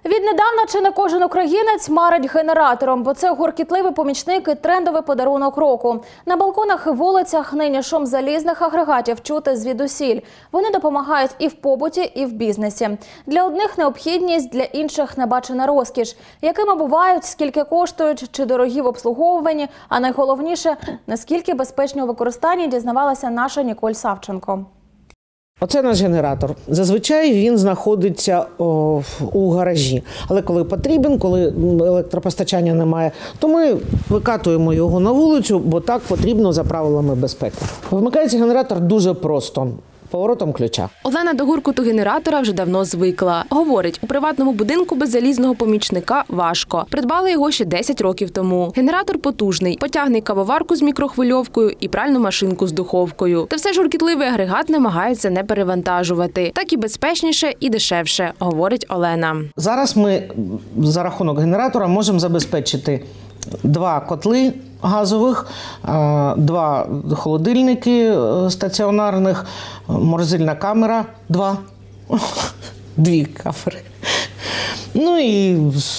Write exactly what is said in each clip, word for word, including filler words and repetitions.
Віднедавна чи не кожен українець марить генератором, бо це гуркітливий помічник і трендовий подарунок року. На балконах і вулицях нині шум залізних агрегатів чути звідусіль. Вони допомагають і в побуті, і в бізнесі. Для одних необхідність, для інших небачена розкіш. Якими бувають, скільки коштують, чи дорогі в обслуговуванні, а найголовніше, наскільки безпечні у використанні, дізнавалася наша Ніколь Савченко. Оце наш генератор. Зазвичай він знаходиться о, у гаражі. Але коли потрібен, коли електропостачання немає, то ми викатуємо його на вулицю, бо так потрібно за правилами безпеки. Вмикається генератор дуже просто. Поворотом ключа. Олена до гуркоту генератора вже давно звикла. Говорить, у приватному будинку без залізного помічника важко. Придбали його ще десять років тому. Генератор потужний, потягне кавоварку з мікрохвильовкою і пральну машинку з духовкою. Та все ж гуркітливий агрегат намагаються не перевантажувати. Так і безпечніше, і дешевше, говорить Олена. Зараз ми за рахунок генератора можемо забезпечити два котли газових, два холодильники стаціонарних, морозильна камера, два, дві камери. Ну і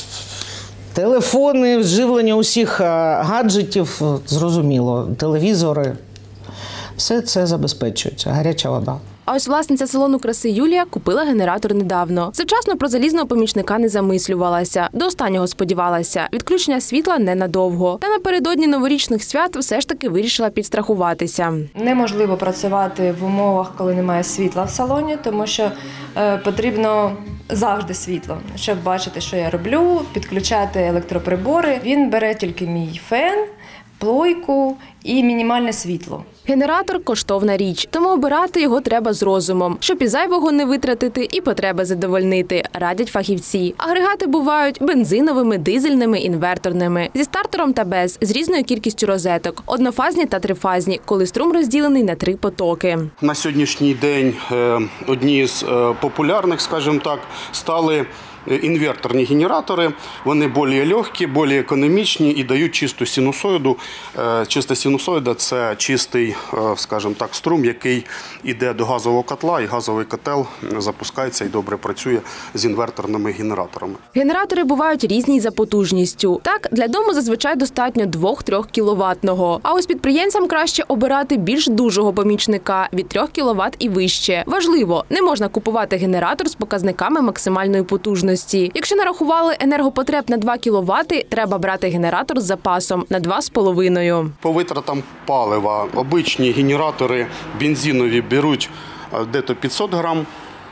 телефони, живлення усіх гаджетів, зрозуміло, телевізори. Все це забезпечується, гаряча вода. А ось власниця салону краси Юлія купила генератор недавно. Завчасно про залізного помічника не замислювалася. До останнього сподівалася. Відключення світла ненадовго. Та напередодні новорічних свят все ж таки вирішила підстрахуватися. Неможливо працювати в умовах, коли немає світла в салоні, тому що е, потрібно завжди світло, щоб бачити, що я роблю, підключати електроприбори. Він бере тільки мій фен, плойку і мінімальне світло. Генератор – коштовна річ, тому обирати його треба з розумом, щоб і зайвого не витратити, і потреби задовольнити, радять фахівці. Агрегати бувають бензиновими, дизельними, інверторними, зі стартером та без, з різною кількістю розеток, однофазні та трифазні, коли струм розділений на три потоки. На сьогоднішній день одні з популярних, скажімо так, стали інверторні генератори. Вони більш легкі, більш економічні і дають чисту синусоїду. Чиста синусоїда – це чистий, скажімо так, струм, який йде до газового котла, і газовий котел запускається і добре працює з інверторними генераторами. Генератори бувають різні за потужністю. Так, для дому зазвичай достатньо двох-трьох кіловатного. А ось підприємцям краще обирати більш дужого помічника – від трьох кіловат і вище. Важливо, не можна купувати генератор з показниками максимальної потужності. Якщо нарахували енергопотреб на два кіловати, треба брати генератор з запасом на два з половиною. По витратам палива обичні генератори бензинові беруть десь п'ятсот грам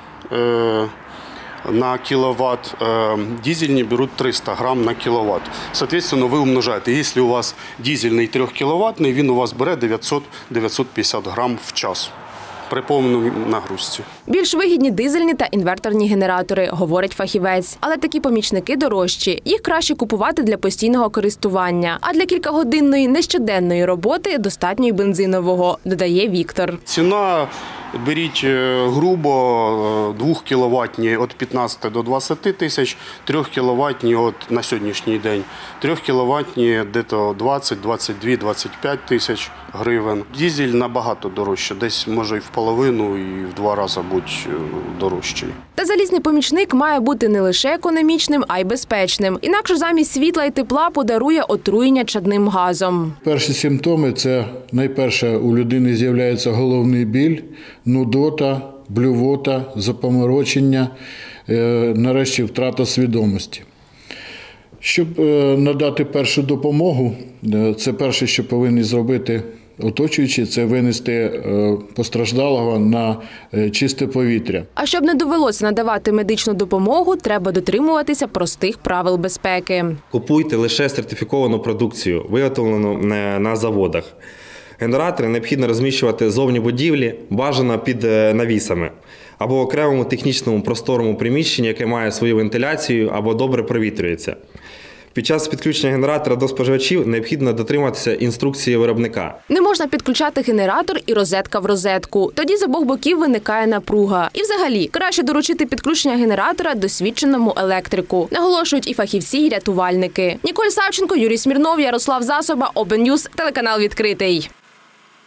на кіловат, дизельні беруть триста грам на кіловат. Соответственно, ви умножаєте. Якщо у вас дизельний трьохкіловатний, він у вас бере дев'ятсот - дев'ятсот п'ятдесят грам в час. При повній нагрузці. Більш вигідні дизельні та інверторні генератори, говорить фахівець. Але такі помічники дорожчі. Їх краще купувати для постійного користування. А для кількагодинної нещоденної роботи достатньо й бензинового, додає Віктор. Ціна, беріть грубо, двохкіловатні від п'ятнадцяти до двадцяти тисяч, трьохкіловатні от на сьогоднішній день, трьохкіловатні десь двадцять, двадцять дві, двадцять п'ять тисяч гривень. Дизель набагато дорожче, десь може і в половину, і в два рази бути дорожчий. Та залізний помічник має бути не лише економічним, а й безпечним. Інакше замість світла і тепла подарує отруєння чадним газом. Перші симптоми – це найперше у людини з'являється головний біль, нудота, блювота, запоморочення, нарешті втрата свідомості. Щоб надати першу допомогу, це перше, що повинні зробити оточуючі, це винести постраждалого на чисте повітря. А щоб не довелося надавати медичну допомогу, треба дотримуватися простих правил безпеки. Купуйте лише сертифіковану продукцію, виготовлену на заводах. Генератори необхідно розміщувати зовні будівлі, бажано під навісами, або в окремому технічному просторому приміщенні, яке має свою вентиляцію або добре провітрюється. Під час підключення генератора до споживачів необхідно дотриматися інструкції виробника. Не можна підключати генератор і розетка в розетку. Тоді з обох боків виникає напруга. І взагалі, краще доручити підключення генератора досвідченому електрику. Наголошують і фахівці, і рятувальники. Ніколь Савченко, Юрій Смірнов, Ярослав Засоба, Open News, телеканал «Відкритий».